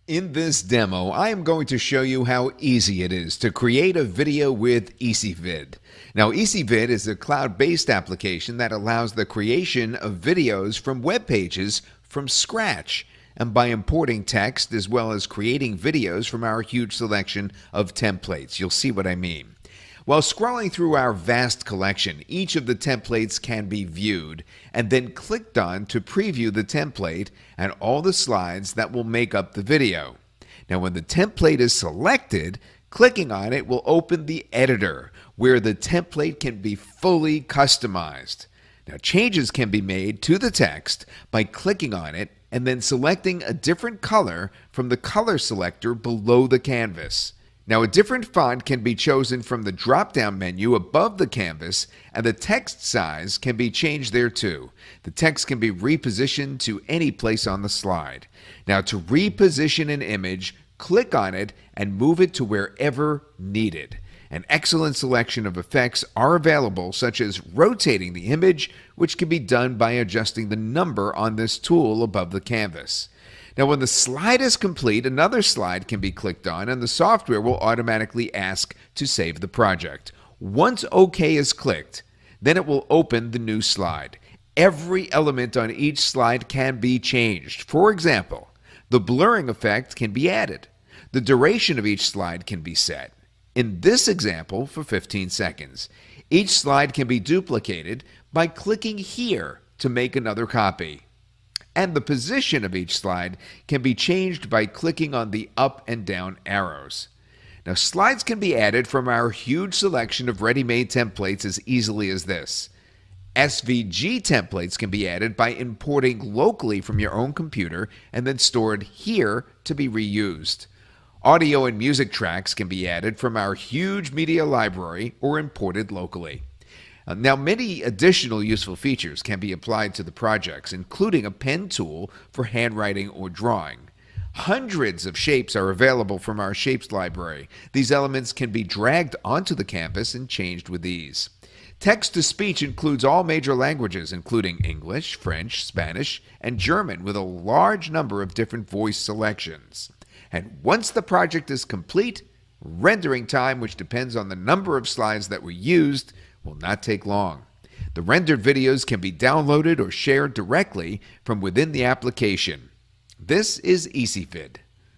In this demo, I am going to show you how easy it is to create a video with EsyVid. Now, EsyVid is a cloud-based application that allows the creation of videos from web pages from scratch, and by importing text as well as creating videos from our huge selection of templates. You'll see what I mean. While scrolling through our vast collection, each of the templates can be viewed and then clicked on to preview the template and all the slides that will make up the video. Now, when the template is selected, clicking on it will open the editor where the template can be fully customized. Now, changes can be made to the text by clicking on it and then selecting a different color from the color selector below the canvas. Now, a different font can be chosen from the drop-down menu above the canvas, and the text size can be changed there too. The text can be repositioned to any place on the slide. Now, to reposition an image, click on it and move it to wherever needed. An excellent selection of effects are available, such as rotating the image, which can be done by adjusting the number on this tool above the canvas. Now, when the slide is complete, another slide can be clicked on and the software will automatically ask to save the project. Once OK is clicked, then it will open the new slide. Every element on each slide can be changed. For example, the blurring effect can be added. The duration of each slide can be set. In this example, for 15 seconds. Each slide can be duplicated by clicking here to make another copy. And the position of each slide can be changed by clicking on the up and down arrows. Now, slides can be added from our huge selection of ready-made templates as easily as this. SVG templates can be added by importing locally from your own computer and then stored here to be reused. Audio and music tracks can be added from our huge media library or imported locally. Now, many additional useful features can be applied to the projects, including a pen tool for handwriting or drawing. Hundreds of shapes are available from our shapes library. These elements can be dragged onto the canvas and changed with ease. Text-to-speech includes all major languages, including English, French, Spanish, and German, with a large number of different voice selections. And once the project is complete, rendering time, which depends on the number of slides that were used, will not take long. The rendered videos can be downloaded or shared directly from within the application. This is EsyVid.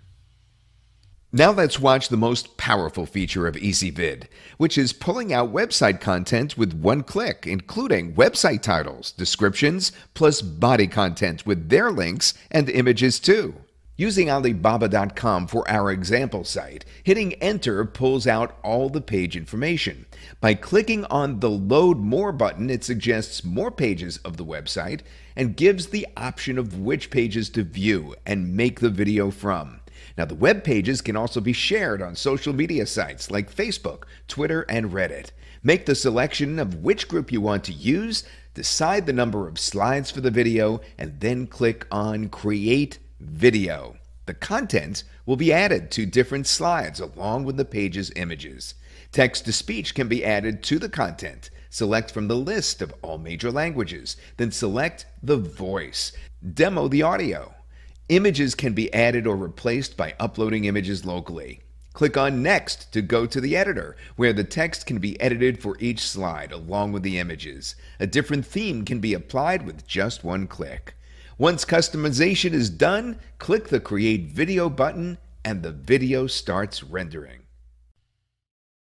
Now let's watch the most powerful feature of EsyVid, which is pulling out website content with one click, including website titles, descriptions, plus body content with their links and images too. Using Alibaba.com for our example site, hitting Enter pulls out all the page information. By clicking on the Load More button, it suggests more pages of the website and gives the option of which pages to view and make the video from. Now, the web pages can also be shared on social media sites like Facebook, Twitter, and Reddit. Make the selection of which group you want to use, decide the number of slides for the video, and then click on Create Video. The content will be added to different slides along with the page's images. Text-to-speech can be added to the content. Select from the list of all major languages, then select the voice. Demo the audio. Images can be added or replaced by uploading images locally. Click on Next to go to the editor, where the text can be edited for each slide along with the images. A different theme can be applied with just one click. Once customization is done, click the Create Video button and the video starts rendering.